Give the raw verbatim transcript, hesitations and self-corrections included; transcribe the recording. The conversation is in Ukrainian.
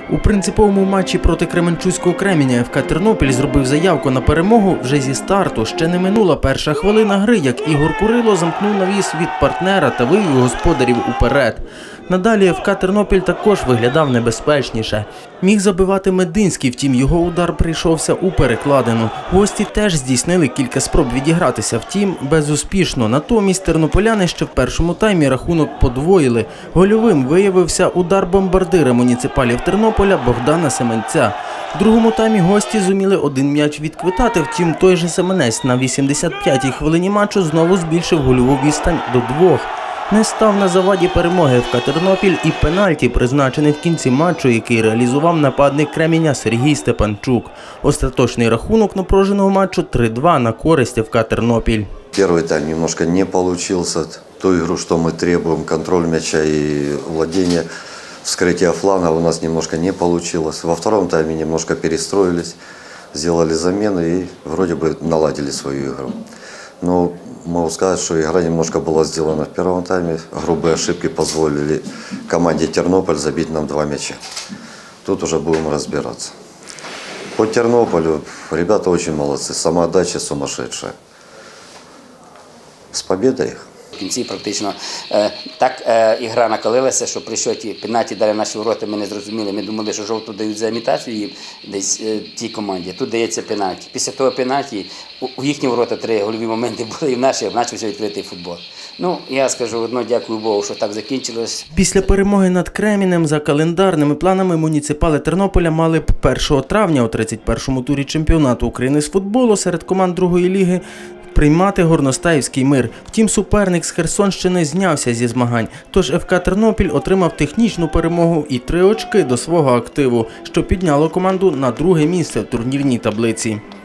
У принциповому матчі проти Кременчуцького Кременя еф ка Тернопіль зробив заявку на перемогу вже зі старту. Ще не минула перша хвилина гри, як Ігор Курило замкнув навіс від партнера та вивів господарів уперед. Надалі еф ка Тернопіль також виглядав небезпечніше. Міг забивати Мединський, втім його удар прийшовся у перекладину. Гості теж здійснили кілька спроб відігратися, втім безуспішно. Натомість тернополяни ще в першому таймі рахунок подвоїли. Гольовим виявився удар бомбардира муніципалів Тернополя Богдана Семенця. В другому таймі гості зуміли один м'яч відквитати, втім той же Семенець на вісімдесят п'ятій хвилині матчу знову збільшив гольову відстань до двох. Не став на заваді перемоги еф ка Тернопіль і пенальті, призначений в кінці матчу, який реалізував нападник Кременя Сергій Степанчук. Остаточний рахунок напруженого матчу три-два на користь еф ка Тернопіль. Первый тайм немножко не получился. Ту игру, что мы требуем, контроль мяча и владение, вскрытие фланга у нас немножко не получилось. Во втором тайме немножко перестроились, сделали замены и вроде бы наладили свою игру. Но могу сказать, что игра немножко была сделана в первом тайме. Грубые ошибки позволили команде Тернополь забить нам два мяча. Тут уже будем разбираться. По Тернополю ребята очень молодцы, самоотдача сумасшедшая. З побєдою їх. В кінці практично е, так е, ігра накалилася, що при шоті пенальті дали наші ворота, ми не зрозуміли. Ми думали, що жовту дають за імітацію десь е, тій команді. Тут дається пенальті. Після того пенальті у, у їхні ворота три гольові моменти були і в наші, почався відкритий футбол. Ну, я скажу одно, дякую Богу, що так закінчилось. Після перемоги над Кременем за календарними планами муніципали Тернополя мали б першого травня у тридцять першому турі чемпіонату України з футболу серед команд другої ліги приймати Горностаївський Мир. Втім, суперник з Херсонщини знявся зі змагань. Тож еф ка Тернопіль отримав технічну перемогу і три очки до свого активу, що підняло команду на друге місце в турнірній таблиці.